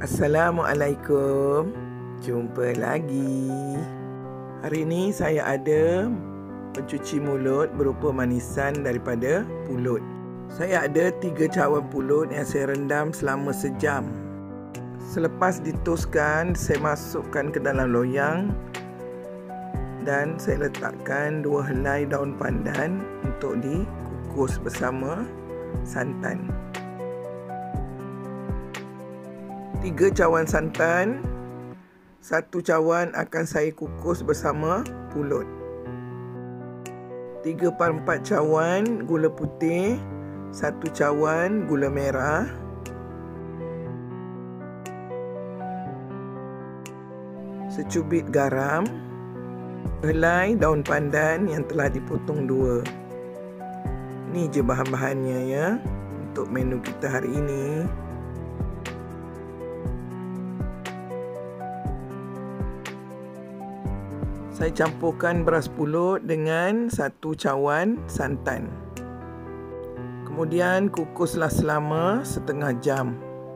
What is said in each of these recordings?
Assalamualaikum. Jumpa lagi. Hari ini saya ada pencuci mulut berupa manisan daripada pulut. Saya ada 3 cawan pulut yang saya rendam selama sejam. Selepas ditoskan, saya masukkan ke dalam loyang dan saya letakkan 2 helai daun pandan untuk dikukus bersama santan. 3 cawan santan, 1 cawan akan saya kukus bersama pulut. 3/4 cawan gula putih, 1 cawan gula merah, secubit garam, helai daun pandan yang telah dipotong 2. Ini je bahan-bahannya ya untuk menu kita hari ini. Saya campurkan beras pulut dengan 1 cawan santan. Kemudian kukuslah selama setengah jam.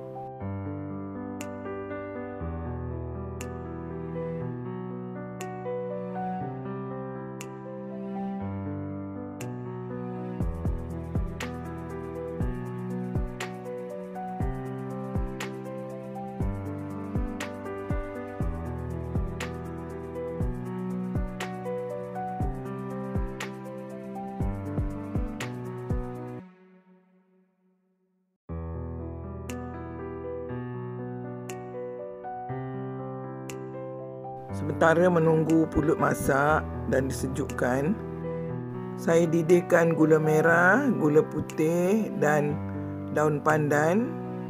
Sementara menunggu pulut masak dan disejukkan, saya didihkan gula merah, gula putih dan daun pandan.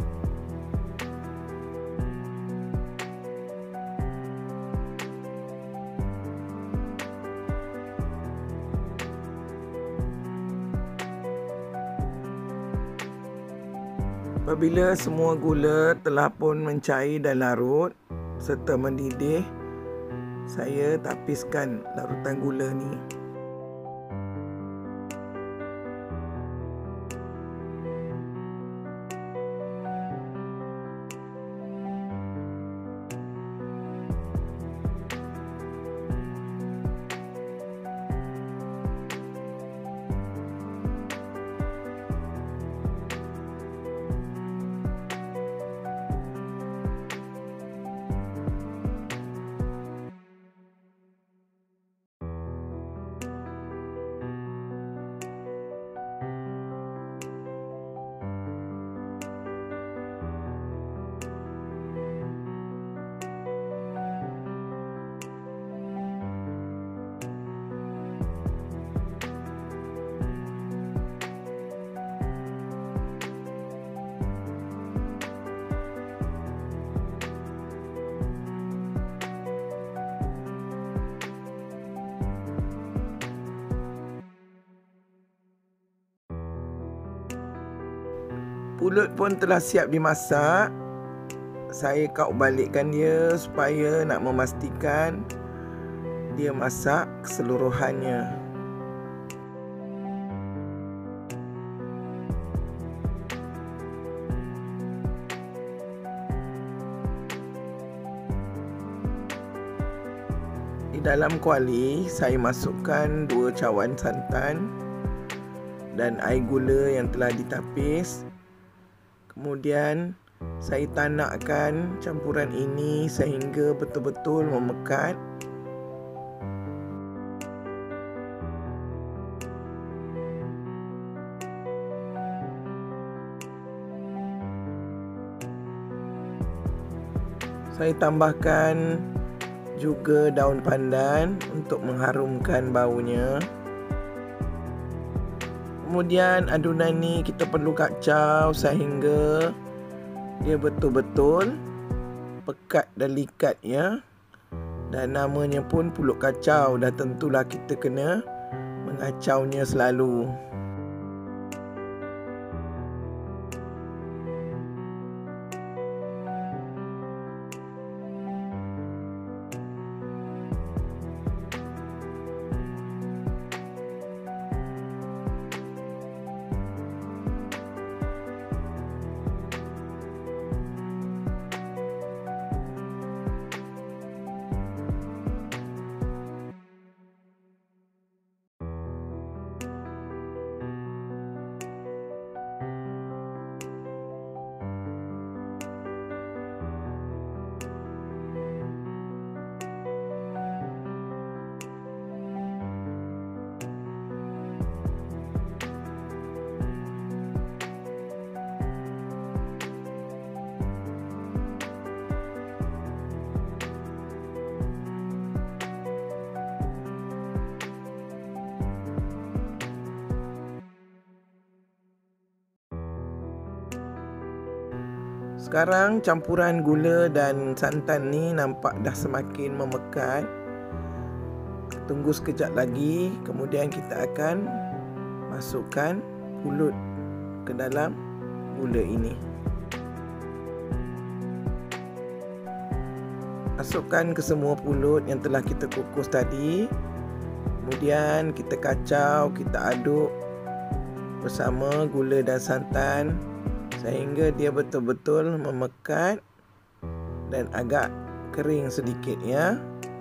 Apabila semua gula telah pun mencair dan larut serta mendidih, saya tapiskan larutan gula ni. Pulut pun telah siap dimasak. Saya kaut balikkan dia supaya nak memastikan dia masak keseluruhannya. Di dalam kuali saya masukkan 2 cawan santan dan air gula yang telah ditapis. Kemudian saya tanakkan campuran ini sehingga betul-betul memekat. Saya tambahkan juga daun pandan untuk mengharumkan baunya. Kemudian adunan ni kita perlu kacau sehingga dia betul-betul pekat dan likat ya. Dan namanya pun pulut kacau, dah tentulah kita kena mengacaunya selalu. Sekarang campuran gula dan santan ni nampak dah semakin memekat. Tunggu sekejap lagi, kemudian kita akan masukkan pulut ke dalam gula ini. Masukkan ke semua pulut yang telah kita kukus tadi. Kemudian kita kacau, kita aduk bersama gula dan santan sehingga dia betul-betul memekat dan agak kering sedikit ya.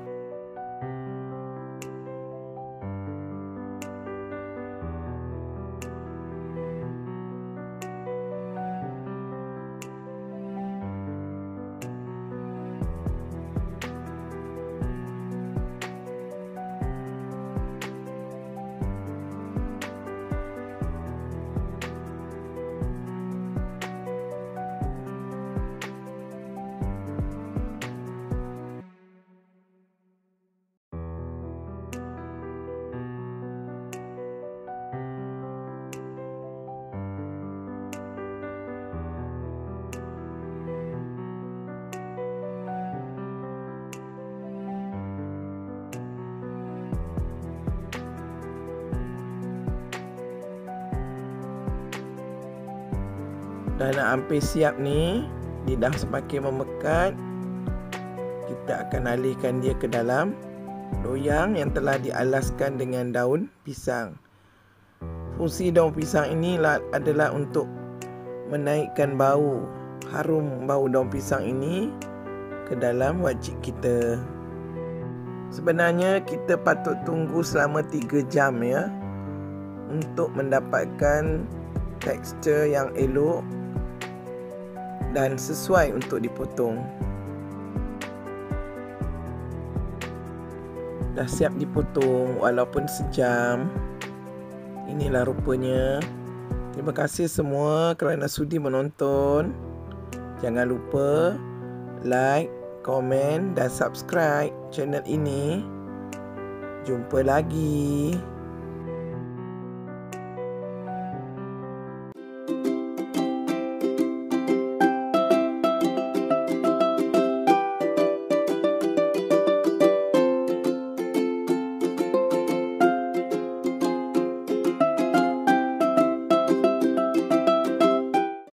Dah nak hampir siap ni, dia dah semakin memekat. Kita akan alihkan dia ke dalam loyang yang telah dialaskan dengan daun pisang. Fungsi daun pisang ini adalah untuk menaikkan bau, harum bau daun pisang ini ke dalam wajik kita. Sebenarnya kita patut tunggu selama 3 jam ya, untuk mendapatkan tekstur yang elok dan sesuai untuk dipotong. Dah siap dipotong walaupun sejam. Inilah rupanya. Terima kasih semua kerana sudi menonton. Jangan lupa like, komen dan subscribe channel ini. Jumpa lagi.